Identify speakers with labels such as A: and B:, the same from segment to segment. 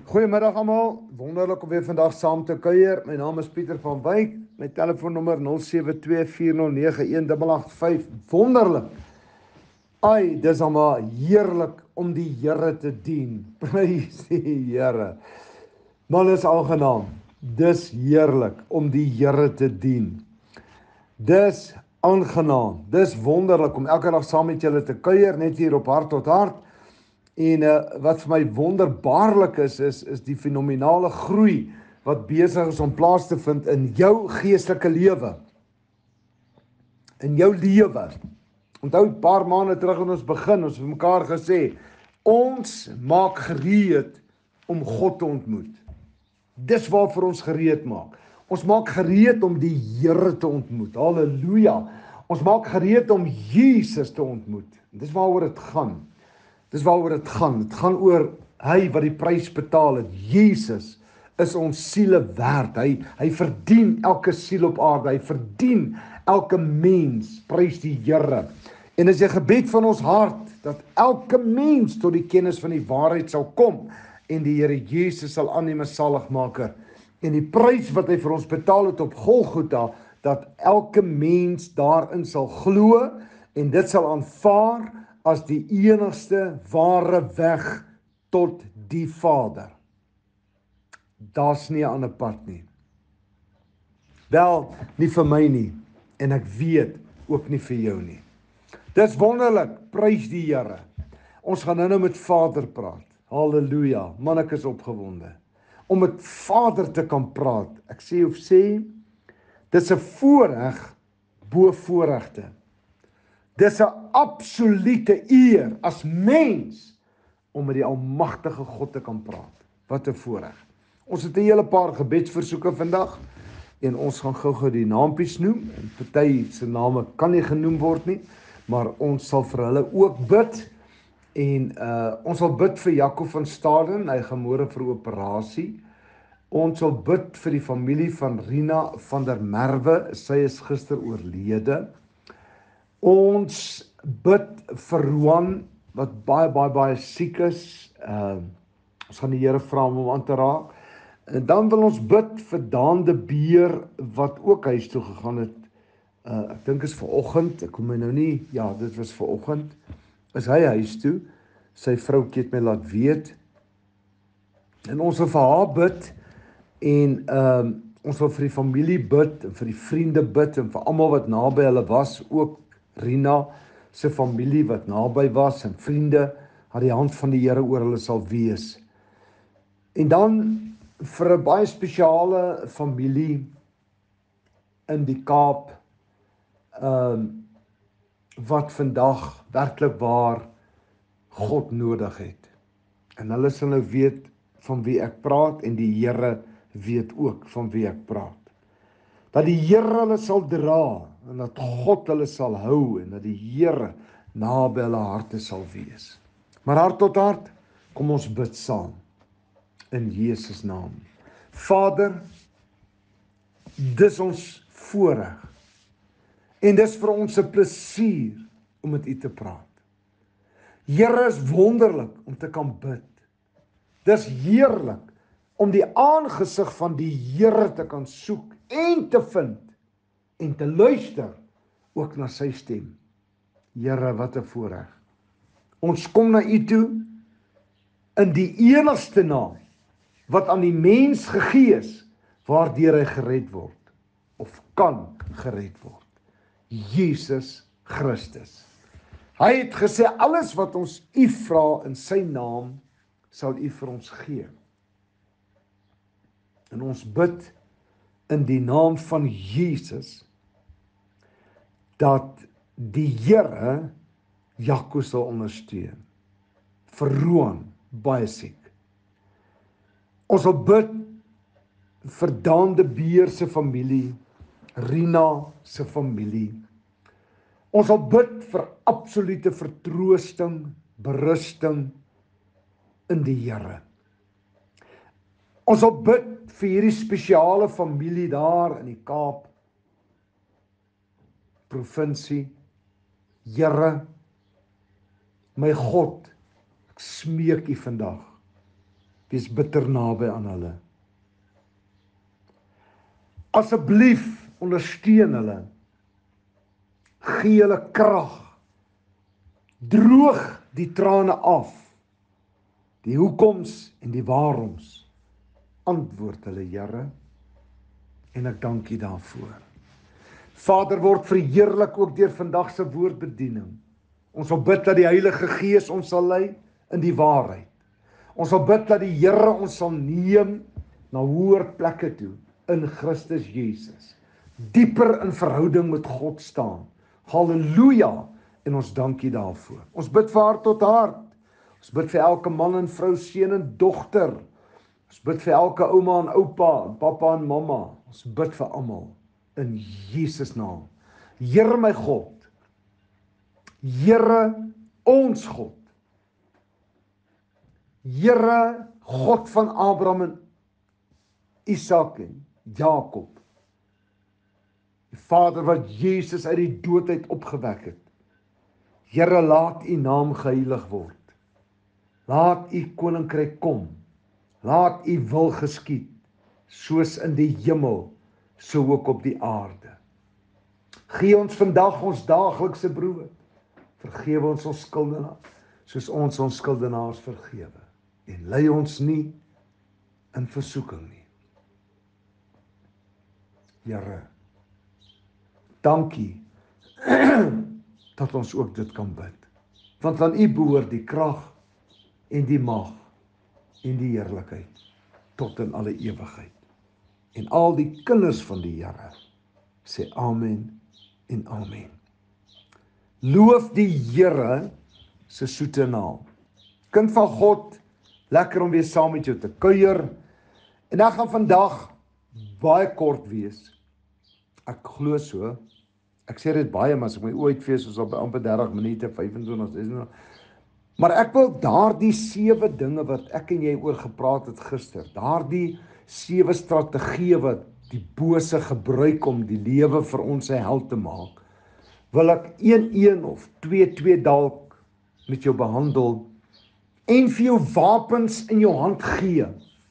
A: Goeiemiddag allemaal, wonderlik om weer vandag saam te kuier. My naam is Pieter van Wyk, my telefoonnommer 0724091885. Wonderlik. Ai, dis allemaal heerlik om die Here te dien. Prys die Here. Man, is aangenaam. Dis heerlik om die Here te dien. Dis aangenaam. Dis wonderlik om elke dag saam met julle te kuier, net hier op Hart tot Hart. En wat vir my wonderbaarlik is die fenominale groei wat besig is om plaas te vind in jou geestelike lewe. In jou lewe. Onthou 'n paar maande terug in ons begin, ons het mekaar gesê, ons maak gereed om God te ontmoet. Dis waarvoor ons gereed maak. Ons maak gereed om die Here te ontmoet. Halleluja. Ons maak gereed om Jesus te ontmoet. Dis waaroor dit gaan. Dis waaroor dit gaan. Dit gaan oor hy wat die prys betaal het. Jesus is ons siele werd. Hy verdien elke siel op aarde. Hy verdien elke mens. Prys die Here. En is 'n gebed van ons hart dat elke mens tot die kennis van die waarheid sal kom en die Here Jesus sal aanneem as saligmaker. En die prys wat hy vir ons betaal het op Golgotha, dat elke mens daarin sal glo en dit sal aanvaar as die enigste ware weg tot die Vader. Daar's nie 'n ander pad nie. Wel, nie vir my nie, en ek weet ook nie vir jou nie. Dis wonderlik, prys die Here. Ons gaan nou met Vader praat. Halleluja, man, ek is opgewonde. Om met Vader te kan praat. Ek sê, dis 'n voorreg bo voorregte. Dis 'n absolute eer as mens om met die almagtige God te kan praat. Wat 'n voorreg. Ons het 'n hele paar gebedsversoeke vandag en ons gaan gou-gou die naampies noem. En party se name kan nie genoem word nie, maar ons sal vir hulle ook bid. En ons sal bid vir Jaco van Staden, hy gaan môre vir operasie. Ons sal bid vir die familie van Rina van der Merwe, sy is gister oorlede. Ons bid vir Roan wat baie siek is. Ons gaan die Here vra om hom aan te raak. En dan wil ons bid vir Daan de Beer wat ook huis toe gegaan het. Ek dink is vanoggend, ek kom my nou nie, ja, dit was vanoggend. Is hy huis toe? Sy vroukie het my laat weet. En ons wil vir haar bid en ons wil vir die familie bid en vir die vriende bid en vir almal wat naby hulle was, ook Rina se familie wat naby was en vriende, dat die hand van die Here oor hulle sal wees. En dan vir 'n baie spesiale familie in die Kaap, wat vandag werklik waar God nodig het. En hulle sal nou weet van wie ek praat en die Here weet ook van wie ek praat. Dat die Here hulle sal dra en dat God hulle sal hou en dat die Here naby hulle harte sal wees. Maar hart tot hart, kom ons bid saam in Jesus naam. Vader, dis ons voorreg en dis vir ons 'n plesier om met U te praat. Here, is wonderlik om te kan bid. Dis heerlik om die aangesig van die Here te kan soek en te vind en te luister ook na sy stem. Here, wat 'n voorreg. Ons kom na U toe in die enigste naam wat aan die mens gegee is waardeur hy gered word of kan gered word. Jesus Christus. Hy het gesê alles wat ons U vra in sy naam sal U vir ons gee. En ons bid in die naam van Jesus dat die Here Jaco sal ondersteun. Vir Roan, baie siek. Ons sal bid vir Daan de Beer se familie, Rina se familie. Ons sal bid vir absolute vertroosting, berusting in die Here. Ons sal bid vir hierdie spesiale familie daar in die Kaap, provinsie. Here, my God, ek smeek U vandag Wees bitter naby aan hulle. Asseblief ondersteun hulle. Gee hulle krag. Droog die trane af. Die hoekoms en die waaroms. Antwoord hulle, Here, en ek dank U daarvoor. Vader, word verheerlik ook deur vandag se woordbediening. Ons wil bid dat die Heilige Gees ons sal lei in die waarheid. Ons wil bid dat die Here ons sal neem na hoër plekke toe in Christus Jesus. Dieper in verhouding met God staan. Halleluja! En ons dank U daarvoor. Ons bid vir hart tot hart. Ons bid vir elke man en vrou, seun en dogter. Ons bid vir elke ouma en oupa, en pappa en mamma. Ons bid vir almal in Jesus naam. Here my God. Here ons God. Here God van Abraham en Isak en Jakob. Die Vader wat Jesus uit die dood uit opgewek het. Here, laat U naam geheilig word. Laat U koninkryk kom. Laat U wil geskied, soos in die hemel, so ook op die aarde. Gee ons vandag ons daaglikse brood. Vergewe ons skuldenaars, soos ons skuldenaars vergewe. En lei ons nie in versoeking nie. Here, dankie dat ons ook dit kan bid. Want aan U behoort die krag en die mag en die heerlikheid tot in alle ewigheid. En al die kinders van die Here sê amen en amen. Loof die Here se soete naam. Kind van God, lekker om weer saam met jou te kuier. En ek gaan vandag baie kort wees. Ek glo so. Ek sê dit baie, maar as ek my ooit fees soos op amper 30 minute, 25, 26. Maar ek wil daardie 7 dinge wat ek en jy oor gepraat het gister, daardie 7 strategieë wat die bose gebruik om die lewe vir ons sy hel te maak, wil ek 1 of 2 dalk met jou behandel en vir jou wapens in jou hand gee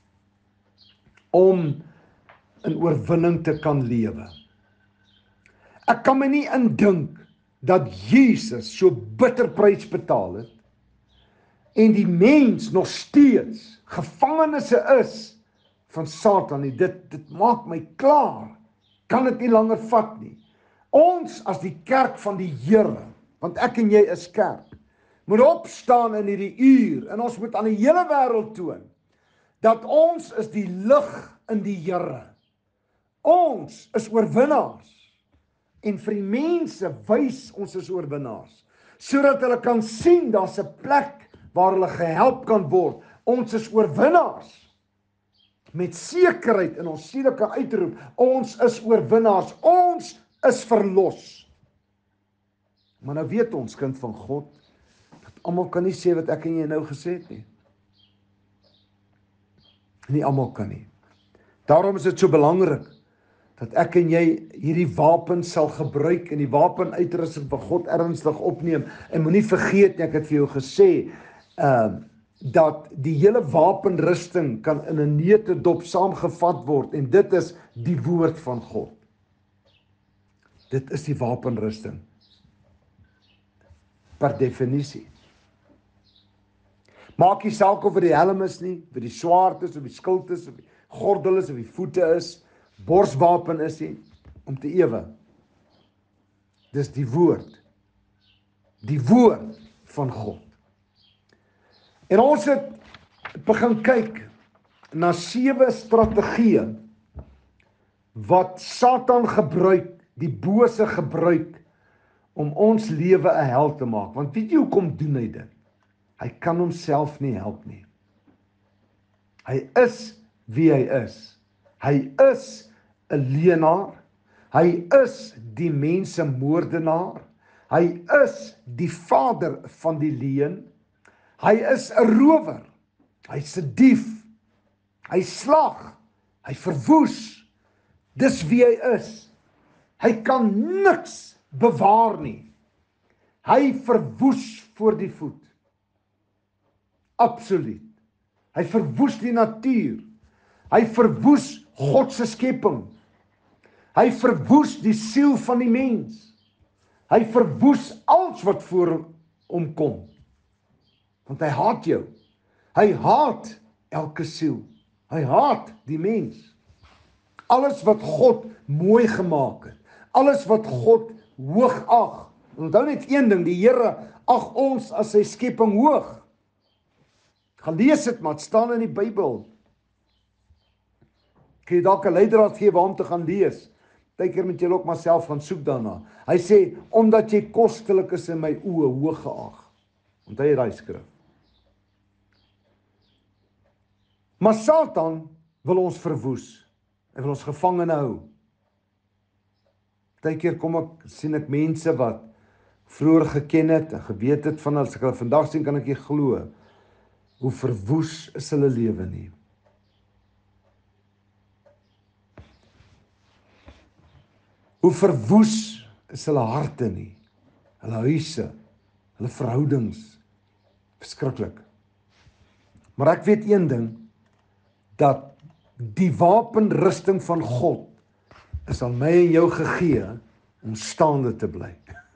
A: om in oorwinning te kan lewe. Ek kan my nie indink dat Jesus so bitter prys betaal het en die mens nog steeds gevangenes is van Satan nie. Dit maak my klaar. Kan dit nie langer vat nie. Ons as die kerk van die Here, want ek en jy is kerk, moet opstaan in hierdie uur en ons moet aan die hele wêreld toon dat ons is die lig in die Here. Ons is oorwinnaars. En vir die mense wys ons is oorwinnaars, sodat hulle kan sien daar's 'n plek waar hulle gehelp kan word. Ons is oorwinnaars. Met sekerheid in ons siele kan uitroep, ons is oorwinnaars, ons is verlos. Maar nou weet ons, kind van God, dat almal kan nie sê wat ek en jy nou gesê het nie. Nie almal kan nie. Daarom is dit so belangrik dat ek en jy hierdie wapen sal gebruik en die wapenuitrusting van God ernstig opneem. En moenie vergeet nie, ek het vir jou gesê, dat die hele wapenrusting kan in 'n neutedop saamgevat word en dit is die woord van God. Dit is die wapenrusting. Per definisie. Maak nie saak of dit die helm is nie, of die swaard is, of die skild is, of die gordel is, of die voete is, borswapen is nie, om te ewe. Dis die woord van God. En ons het begin kyk na 7 strategieë wat Satan gebruik, die bose gebruik, om ons lewe 'n hel te maak. Want weet jy hoekom doen hy dit? Hy kan homself nie help nie. Hy is wie hy is. Hy is 'n leienaar. Hy is die mensemoordenaar. Hy is die vader van die leuen. Hy is 'n rower. Hy's 'n dief. Hy slag. Hy verwoes. Dis wie hy is. Hy kan niks bewaar nie. Hy verwoes voor die voet. Absoluut. Hy verwoes die natuur. Hy verwoes God se skepping. Hy verwoes die siel van die mens. Hy verwoes alles wat voor hom kom. Want hy haat jou. Hy haat elke siel. Hy haat die mens. Alles wat God mooi gemaak het. Alles wat God hoog ag. Onthou net een ding, die Here ag ons as sy skepping hoog. Gaan lees dit maar, het staan in die Bybel. Kan jy dalk 'n leidraad gee waar om te gaan lees? Partykeer moet jy ook maar self gaan soek daarna. Hy sê, omdat jy kostelik is in my oë, hoog geag. Onthou jy daai skrif? Maar Satan wil ons verwoes. Hy wil ons gevangene hou. Partykeer sien ek mense wat vroeër geken het en geweet het van as ek hulle vandag sien, kan ek nie glo hoe verwoes is hulle lewe nie. Hoe verwoes is hulle harte nie, hulle huise, hulle verhoudings. Verskriklik. Maar ek weet een ding, dat die wapenrusting van God is aan my en jou gegee om staande te bly.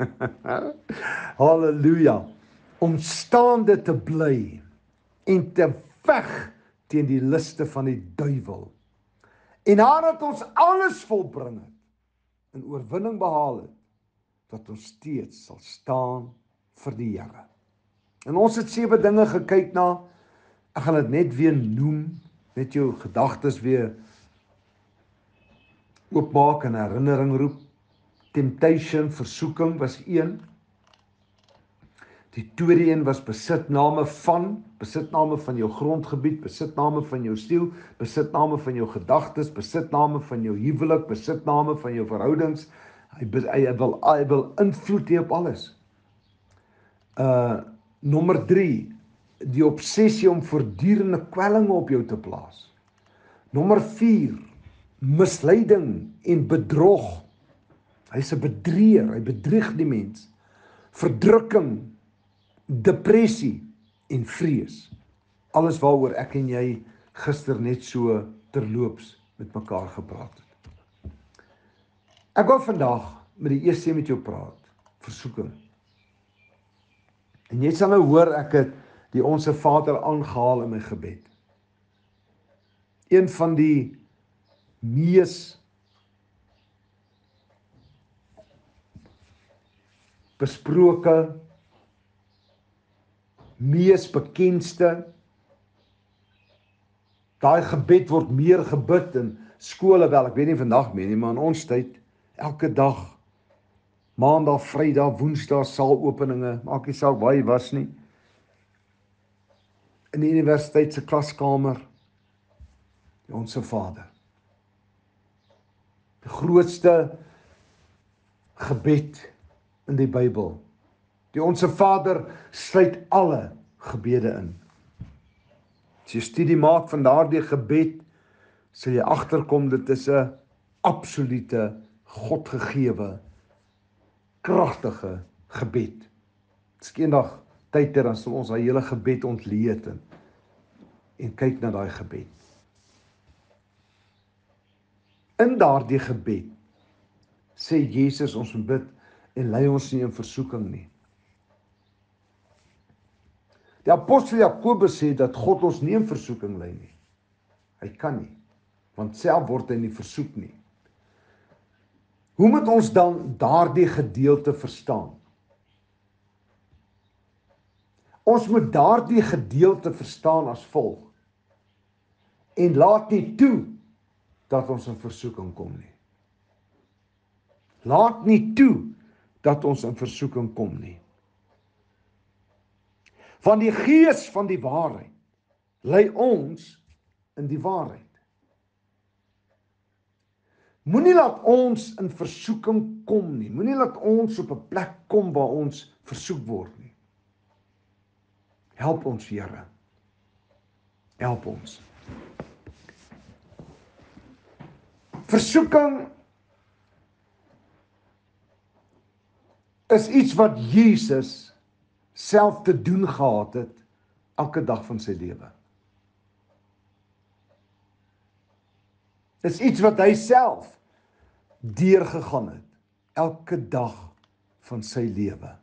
A: Halleluja. Om staande te bly en te veg teen die liste van die duiwel. En nadat ons alles volbring het en oorwinning behaal het, dat ons steeds sal staan vir die Here. En ons het 7 dinge gekyk na, ek gaan dit net weer noem, net jou gedagtes weer oopmaak en herinnering roep. Temptation, versoeking was 1. Die tweede een was besitname van jou grondgebied, besitname van jou siel, besitname van jou gedagtes, besitname van jou huwelik, besitname van jou verhoudings. Hy wil invloed hê op alles. Nommer 3, die obsessie om voortdurende kwellinge op jou te plaas. Nommer 4, misleiding en bedrog. Hy's 'n bedrieër, hy bedrieg die mens. Verdrukking, depressie en vrees. Alles waaroor ek en jy gister net so terloops met mekaar gepraat het. Ek wil vandag met die eerste een met jou praat, versoeking. En jy sal nou hoor ek het die Onse Vader aangehaal in my gebed. Een van die mees besproke, mees bekendste, daai gebed word meer gebid in skole, wel, ek weet nie vandag meer nie, maar in ons tyd, elke dag, Maandag, Vrydag, Woensdag, saalopeninge, maak nie saak waar jy was nie, in die universiteit se klaskamer, die Onse Vader. Die grootste gebed in die Bybel. Die Onse Vader sluit alle gebede in. As jy studie maak van daardie gebed, sal jy agterkom dit is 'n absolute, Godgegewe, kragtige gebed. As ek eendag tyd het, dan sal ons daai hele gebed ontleed en kyk na daai gebed. In daardie gebed sê Jesus ons moet bid en lei ons nie in versoeking nie. Die apostel Jakobus sê dat God ons nie in versoeking lei nie. Hy kan nie, want self word hy nie versoek nie. Hoe moet ons dan daardie gedeelte verstaan? Ons moet daardie gedeelte verstaan as volg. En laat nie toe dat ons in versoeking kom nie. Laat nie toe dat ons in versoeking kom nie. Want die Gees van die waarheid lei ons in die waarheid. Moenie laat ons in versoeking kom nie. Moenie laat ons op 'n plek kom waar ons versoek word nie. Help ons, Here. Help ons. Versoeking is iets wat Jesus self te doen gehad het elke dag van sy lewe. Dis iets wat hy self deurgegaan het, elke dag van sy lewe.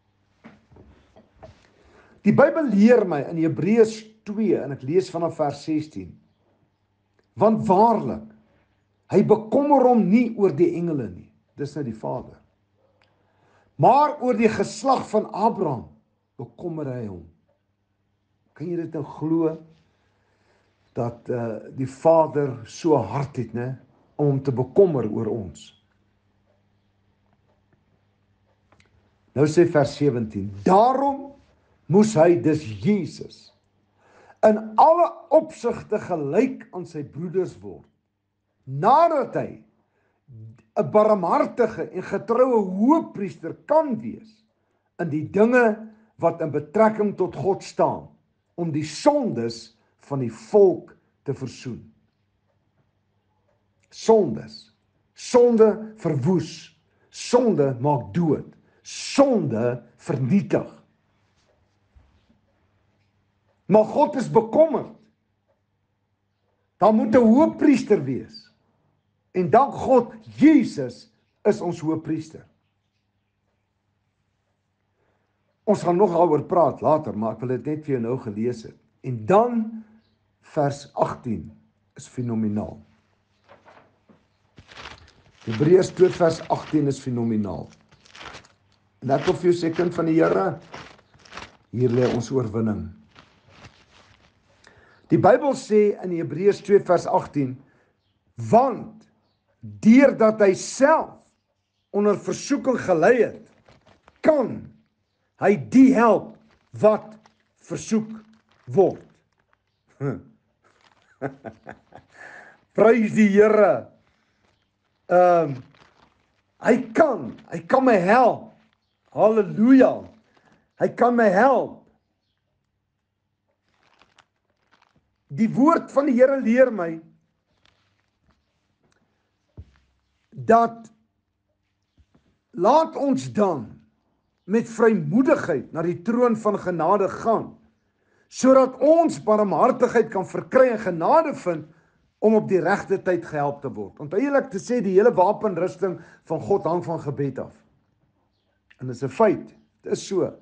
A: Die Bybel leer my in Hebreërs 2, en ek lees vanaf vers 16, want waarlik, hy bekommer hom nie oor die engele nie, dis nou die Vader, maar oor die geslag van Abraham bekommer hy hom. Kan jy dit nou glo, dat die Vader so hard het, né, om hom te bekommer oor ons? Nou sê vers 17, daarom moes hy, dus Jesus, in alle opsigte gelyk aan sy broeders word, nadat hy 'n barmhartige en getroue hoëpriester kan wees in die dinge wat in betrekking tot God staan, om die sondes van die volk te versoen. Sondes. Sonde verwoes. Sonde maak dood. Sonde vernietig. Maar God is bekommerd. Daar moet 'n hoëpriester wees. En dank God, Jesus is ons hoëpriester. Ons gaan nog daaroor praat later, maar ek wil dit net vir jou nou gelees het. En dan vers 18 is fenomenaal. Hebreërs 2 vers 18 is fenomenaal. En ek wil vir jou sê, kind van die Here, hier lê ons oorwinning. Die Bybel sê in Hebreërs 2 vers 18, want deurdat hy self onder versoeking gelei het, kan hy die help wat versoek word. Prys die Here. Hy kan my help. Halleluja. Hy kan my help. Die woord van die Here leer my dat laat ons dan met vrymoedigheid na die troon van genade gaan, sodat ons barmhartigheid kan verkry en genade vind om op die regte tyd gehelp te word. Onthou julle te sê die hele wapenrusting van God hang van gebed af. En dit is 'n feit, dit is so.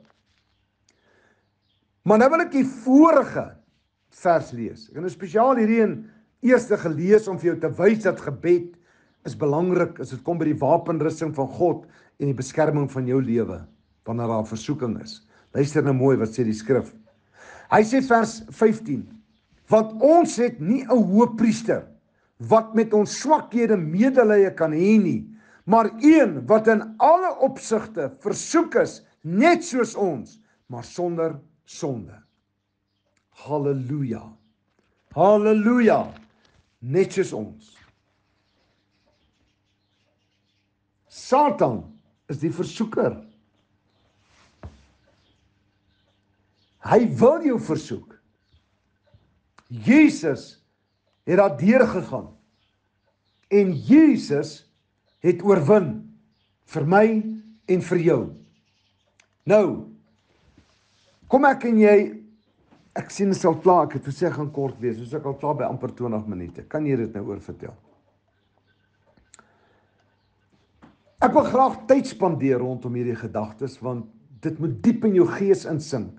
A: Maar nou wil ek die vorige vers lees. Ek het nou spesiaal hierdie een eerste gelees om vir jou te wys dat gebed is belangrik as dit kom by die wapenrusting van God en die beskerming van jou lewe wanneer daar versoeking is. Luister nou mooi wat sê die skrif. Hy sê vers 15, want ons het nie 'n hoëpriester wat met ons swakhede medelee kan hê nie, maar een wat in alle opsigte versoek is, net soos ons, maar sonder sonde. Halleluja. Halleluja. Net soos ons. Satan is die versoeker. Hy wil jou versoek. Jesus het daar deurgegaan. En Jesus het oorwin vir my en vir jou. Nou, kom ek en jy, ek sien dit al klaar, ek het gesê ek gaan kort wees, soos ek al klaar by amper 20 minute. Kan jy dit nou oor vertel? Ek wil graag tyd spandeer rondom hierdie gedagtes, want dit moet diep in jou gees insink.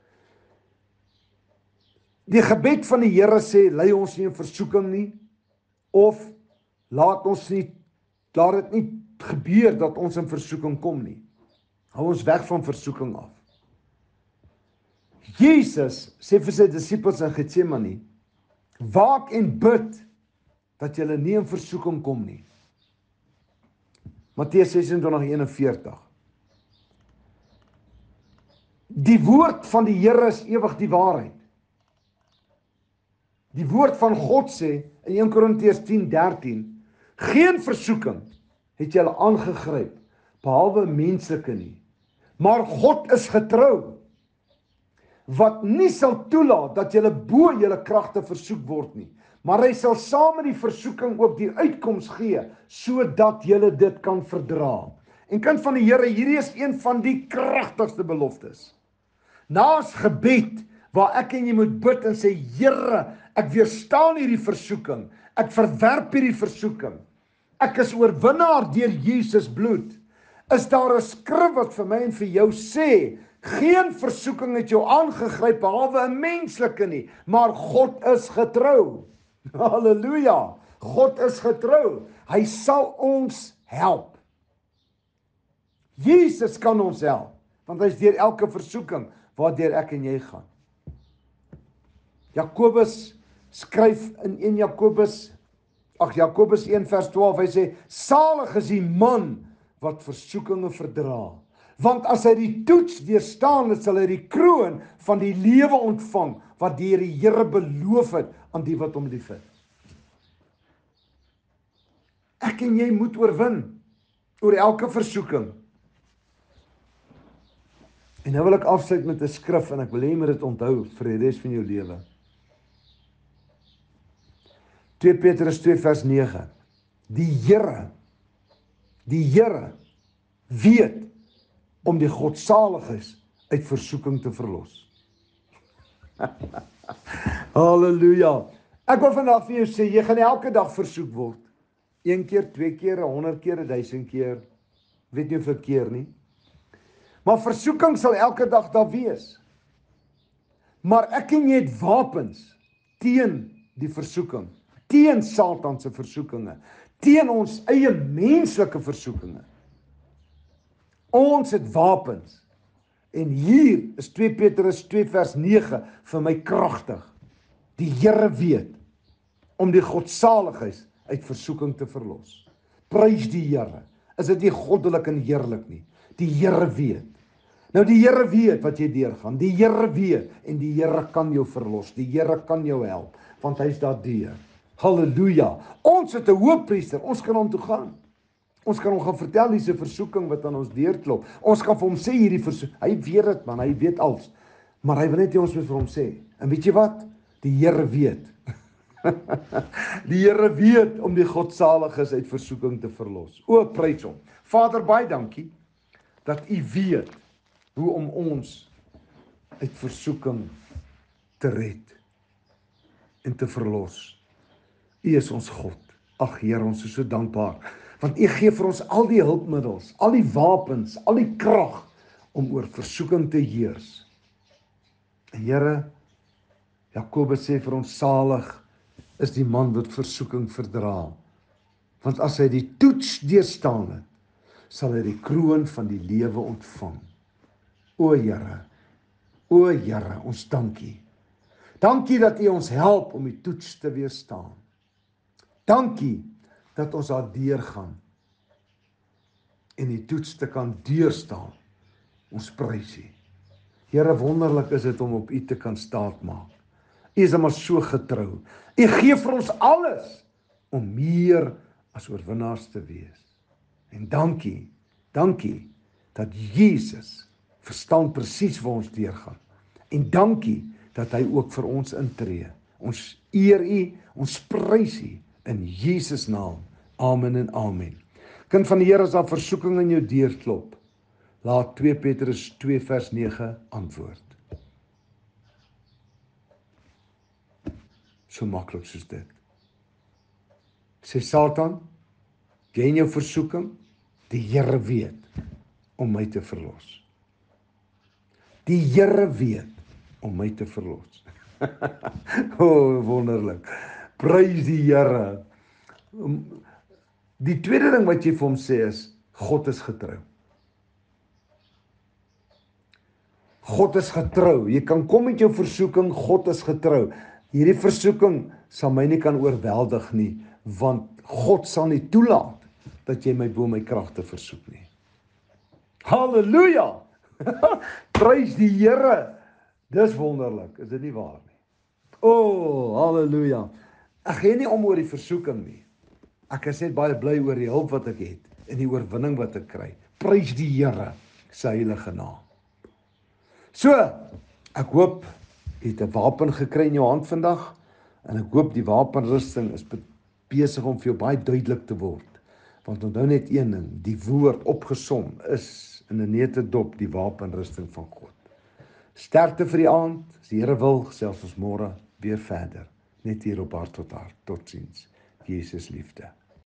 A: Die gebed van die Here sê, lei ons nie in versoeking nie, of laat dit nie gebeur dat ons in versoeking kom nie. Hou ons weg van versoeking af. Jesus sê vir sy disippels in Getsemane, waak en bid, dat julle nie in versoeking kom nie. Matteus 26:41. Die woord van die Here is ewig die waarheid. Die woord van God sê in 1 Korintiërs 10:13, geen versoeking het julle aangegryp, behalwe menslike nie. Maar God is getrou, wat nie sal toelaat dat julle bo julle kragte versoek word nie, maar hy sal saam met die versoeking ook die uitkoms gee, sodat julle dit kan verdra. En kind van die Here, hierdie is een van die kragtigste beloftes. Naas gebed waar ek en jy moet bid en sê, Here, ek weerstaan hierdie versoeking. Ek verwerp hierdie versoeking. Ek is oorwinnaar deur Jesus bloed. Is daar 'n skrif wat vir my en vir jou sê, geen versoeking het jou aangegryp behalwe 'n menslike nie, maar God is getrou. Halleluja. God is getrou. Hy sal ons help. Jesus kan ons help, want hy is deur elke versoeking waardeur ek en jy gaan. Jakobus skryf in 1 Jakobus 1 vers 12, hy sê, salig is die man wat versoekinge verdra, want as hy die toets deurstaan het, sal hy die kroon van die lewe ontvang, wat deur die Here beloof het aan die wat hom liefhet. Ek en jy moet oorwin oor elke versoeking. En nou wil ek afsluit met 'n skrif en ek wil hê jy moet dit onthou vir die res van jou lewe. 2 Petrus 2 vers 9. Die Here weet om die godsaliges uit versoeking te verlos. Halleluja. Ek wil vandag vir jou sê, jy gaan elke dag versoek word. 1 keer, 2 keer, 100 keer, 1000 keer. Weet nie hoeveel keer nie. Maar versoeking sal elke dag daar wees. Maar ek en jy het wapens teen die versoeking, teen Satan se versoekinge, teen ons eie menslike versoekinge. Ons het wapens. En hier is 2 Petrus 2 vers 9 vir my kragtig. Die Here weet om die godsaliges uit versoeking te verlos. Prys die Here. Is dit nie goddelik en heerlik nie? Die Here weet. Nou die Here weet wat jy deurgaan. Die Here weet en die Here kan jou verlos. Die Here kan jou help, want hy is daardeur. Halleluja. Ons het 'n hoëpriester. Ons kan hom toe gaan. Ons kan hom gaan vertel dis 'n versoeking wat aan ons deurklop. Ons kan vir hom sê hierdie versoeking. Hy weet dit man, hy weet alles. Maar hy wil net hê ons moet vir hom sê. En weet jy wat? Die Here weet. Die Here weet om die godsaliges uit versoeking te verlos. O, prys hom. Vader, baie dankie dat U weet hoe om ons uit versoeking te red en te verlos. U is ons God. Ag Here, ons is so dankbaar, want U gee vir ons al die hulpmiddels, al die wapens, al die krag om oor versoeking te heers. En Here, Jakobus sê vir ons, salig is die man wat versoeking verdra, want as hy die toets deurstaan het, sal hy die kroon van die lewe ontvang. O Here, ons dankie. Dankie dat U ons help om die toets te weerstaan. Dankie dat ons daar deurgaan en die toets te kan deurstaan. Ons prys U. Here, wonderlik is dit om op U te kan staatmaak. U is maar so getrou. U gee vir ons alles om meer as oorwinnaars te wees. En dankie dat Jesus verstaan presies waar ons deurgaan. En dankie dat hy ook vir ons intree. Ons eer U, ons prys U in Jesus naam. Amen en amen. Kind van die Here, as daar versoeking in jou deurklop, laat 2 Petrus 2 vers 9 antwoord. So maklik soos dit. Sê Satan, jy en jou versoeking, die Here weet om my te verlos. Die Here weet om my te verlos. Wonderlik. Prys die Here. Die tweede ding wat jy vir hom sê is, God is getrou. God is getrou. Jy kan kom met jou versoeking, God is getrou. Hierdie versoeking sal my nie kan oorweldig nie, want God sal nie toelaat dat jy my bo my kragte versoek nie. Halleluja! Prys die Here. Dis wonderlik, is dit nie waar nie? O, halleluja. Ek gee nie om oor die versoeking nie. Ek is net baie bly oor die hulp wat ek het en die oorwinning wat ek kry. Prys die Here se heilige naam. So, ek hoop jy het 'n wapen gekry in jou hand vandag en ek hoop die wapenrusting is besig om vir jou baie duidelik te word. Want onthou net een ding, die woord opgesom is in 'n netedop die wapenrusting van God. Sterkte vir die aand. As die Here wil, gesels ons môre weer verder. Net hier op Hart tot Hart. Totsiens. Jesus liefde.